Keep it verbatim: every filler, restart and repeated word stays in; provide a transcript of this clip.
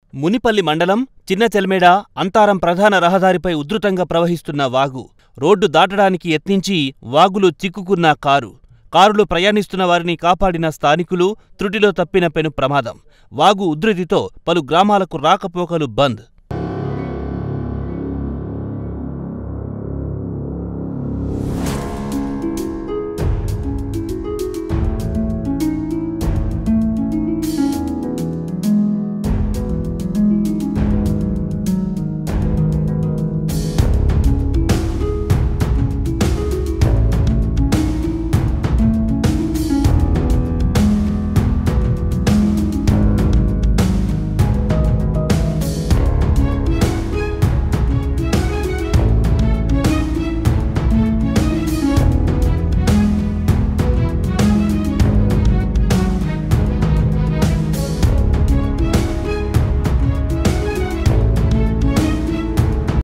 మునిపల్లి మండలం చిన్నచెల్మేడ అంతారం ప్రధాన రహదారిపై ఉధృతంగా ప్రవహిస్తున్న వాగు. రోడ్డు దాటడానికి యత్నించి వాగులో చిక్కుకున్న కారు. కారులో ప్రయాణిస్తున్న వారిని కాపాడిన స్థానికులు. త్రుటిలో తప్పిన పెను ప్రమాదం. వాగు ఉధృతితో పలు గ్రామాలకు రాకపోకలు బంద్.